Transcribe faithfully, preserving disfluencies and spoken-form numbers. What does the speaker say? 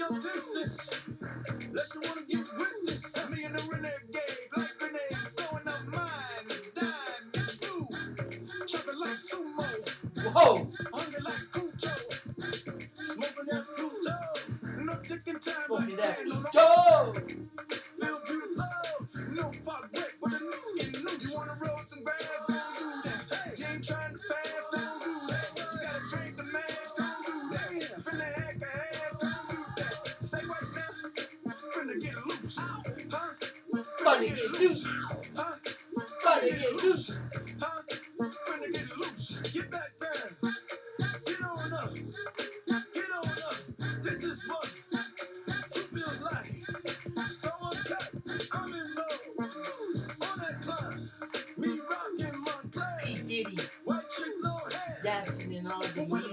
no distance. Unless you wanna get with this. Me and the renegade, like grenades, throwing up mine, dime, two, chopping like sumo. Whoa! Hungry like Cujo, smoking that Pluto. No ticking time like that. Go! Feel beautiful, no fuck wet, but a new and new. You wanna roll some grass? Don't do that. You ain't trying to pass? Don't do that. You gotta drink the mash? Don't do that. Finna hack a ass? Don't do that. Say what now? Finna get loose, huh? Finna get loose, huh? Finna get loose, huh? Finna get loose. Get back down. Get on up. Get on up. This is what two feels like. So uncut. I'm in love. On that climb. Me rockin' my clay. P. Diddy. White chick, no hair. Dancing in all the